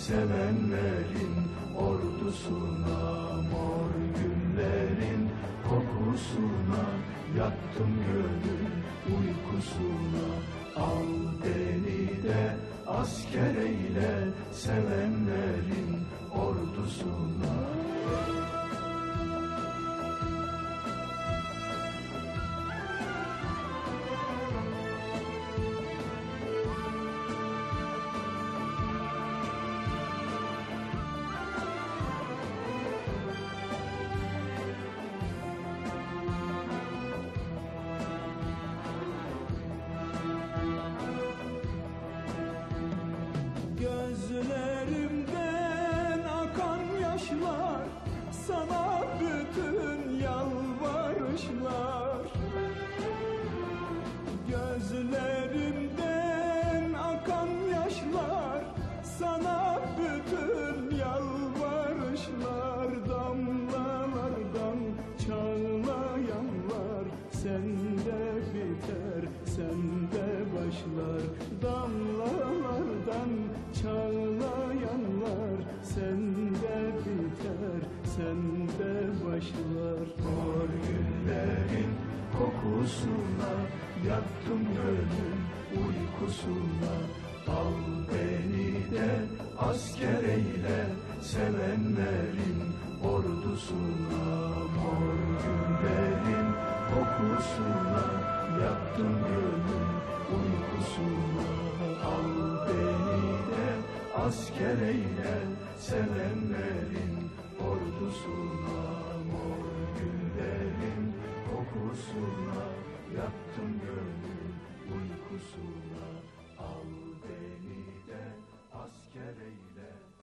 sevenlerin ordusuna. Mor güllerin kokusuna yattım gönül uykusuna. Al beni de asker eyle sevenlerin ordusuna. Gözlerimden akan yaşlar, sana bütün yalvarışlar. Gözlerimden akan yaşlar, sana bütün yalvarışlar. Damlalardan çağlayanlar, sende biter, sende başlar. Damlalardan çağlayanlar, sende biter, sende başlar. Mor güllerin kokusuna yattım gönül uykusuna. Al beni de asker eyle sevenlerin ordusuna. Mor güllerin kokusuna yattım gönül uykusuna. Al beni de asker eyle sevenlerin ordusuna. Mor güllerin kokusuna yattım gönül